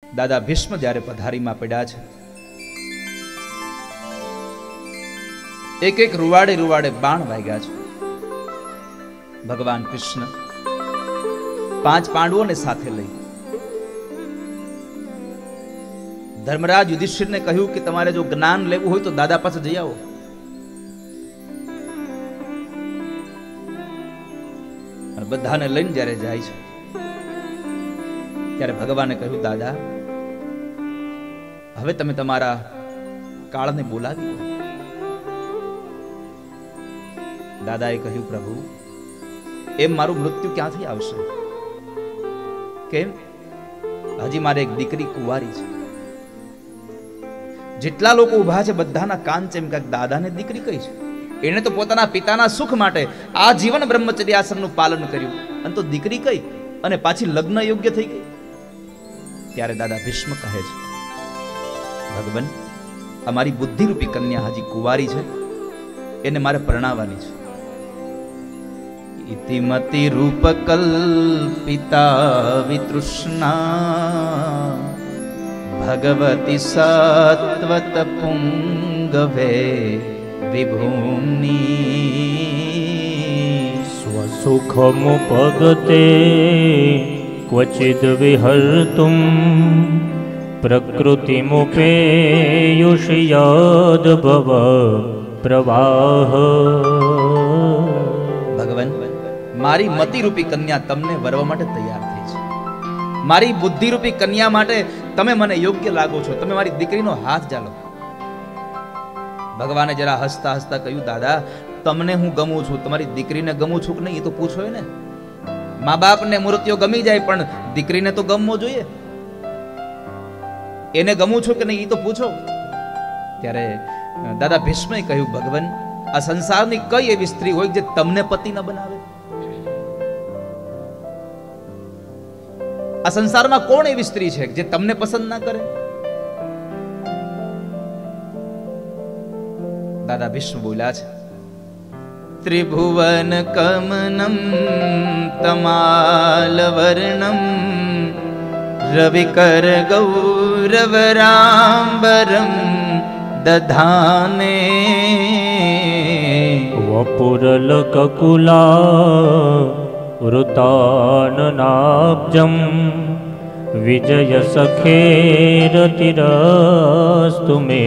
દાદા ભીષ્મ જ્યારે પધારીમાં પડ્યા છે, એક એક રૂવાડે રૂવાડે બાણ વાગ્યા છે. ભગવાન કૃષ્ણ 5 પાંડવોને સાથે લઈ ધર્મરાજ યુધિષ્ઠિરને કહ્યું કે તમારે જો જ્ઞાન લેવું હોય તો દાદા પાસે જઈ આવો. અને બધાને લઈને જ્યારે જાય છે ત્યારે ભગવાને કહ્યું, દાદા હવે તમે તમારા કાળને બોલાવી લો. દાદાએ કહ્યું, પ્રભુ એમ મારું મૃત્યુ ક્યાંથી આવશે? કેમ? હજી મારે એક દીકરી કુંવારી છે. જેટલા લોકો ઉભા છે બધાના કાન ચમક્યા, દાદાને દીકરી કઈ છે? એને તો પોતાના પિતાના સુખ માટે આ જીવન બ્રહ્મચર્ય આશ્રમનું પાલન કર્યું, અને તો દીકરી કઈ? અને પાછી લગ્ન યોગ્ય થઈ ગઈ. ત્યારે દાદા ભીષ્મ કહે છે, ભગવાન અમારી બુદ્ધિરૂપી કન્યા હજી કુંવારી છે, એને મારે પરણાવવાની છે. ઇતિમતિ રૂપ કલ્પિતા વિતૃષ્ણા ભગવતી સત્વત પુંગવે વિભૂની સ્વસુખમુપગતે ક્વચિદ વિહર્તુમ પ્રકૃતિમુપેયુષ યદ્ભવ પ્રવાહ. ભગવાન મારી મતિરૂપી કન્યા તમને વરવા માટે તૈયાર થઈ છે. મારી બુદ્ધિરૂપી કન્યા માટે તમે મને યોગ્ય લાગો છો. તમે મારી દીકરીનો હાથ ઝાલો. ભગવાને જરા હસતા હસતા કહ્યું, દાદા તમને હું ગમું છું, તમારી દીકરીને ગમું છું કે નહીં એ તો પૂછો ને. મા બાપને મૂર્તિઓ ગમી જાય પણ દીકરીને તો ગમવો જોઈએ. એને ગમું છું કે નહીં એ તો પૂછો. ત્યારે દાદા ભીષ્મે કહ્યું, ભગવાન આ સંસારની કઈ એવી સ્ત્રી હોય જે તમને પતિ ન બનાવે? આ સંસારમાં કોણ એવી સ્ત્રી છે જે તમને પસંદ ના કરે? દાદા ભીષ્મ બોલ્યા છે, ત્રિભુવન કમનમ તમાલ વર્ણમ રવિકર ગૌરવ રામબરમ દધાને વપુરલ કકુલા વૃતાનનાબ્જમ વિજય સખેરતિરસ્તુ મે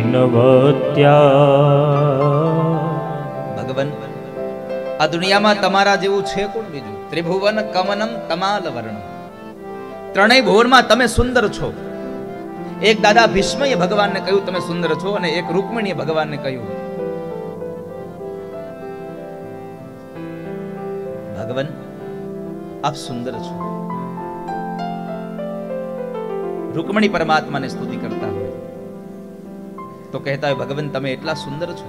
નવત્યા. ભગવાન આ દુનિયામાં તમારા જેવું છે કોણ બીજું? ત્રિભુવન કમનમ તમાલ વર્ણમ, ત્રણેય ભુવનમાં તમે સુંદર છો. એક દાદા ભીષ્મએ ભગવાનને કહ્યું તમે સુંદર છો, અને એક રૂકમિણીએ ભગવાનને કહ્યું, ભગવાન આપ સુંદર છો. રૂકમણી પરમાત્માને સ્તુતિ કરતા હોય તો કહેતા હોય, ભગવાન તમે એટલા સુંદર છો.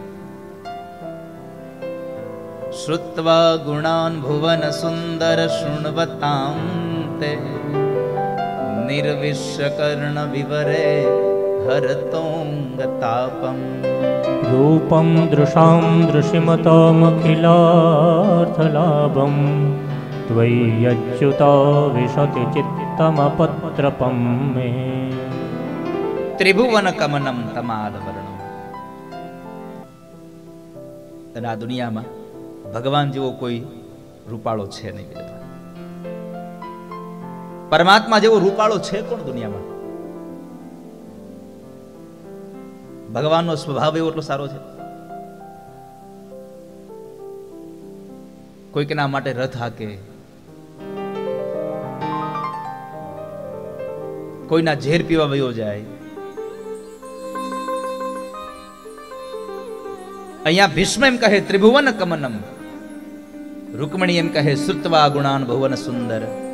શ્રુત્વા ગુણાન ભુવન સુંદર શૃણવતાં તે નિર્વિશ્ય કર્ણ વિવરે હરતોંગ તાપમ. રૂપમ દૃશામ દૃશિમતામખિલાર્થલાભમ ત્વય્યચ્યુતા વિશતિ ચિત્તમપત્રપમ મે. ત્રિભુવન કમનમ તમાલ વર્ણમ. અને આ દુનિયામાં ભગવાન જેવો કોઈ રૂપાળો છે નહીં. પરમાત્મા જેવો રૂપાળો છે કોણ દુનિયામાં? ભગવાનનો સ્વભાવ એવો એટલો સારો છે. કોઈકના માટે રથ હાકે, કોઈના ઝેર પીવા વયો જાય. અહીંયા ભીષ્મ એમ કહે ત્રિભુવન કમનમ, રૂકમણી એમ કહે શ્રુત્વા ગુણાન ભુવન સુંદર.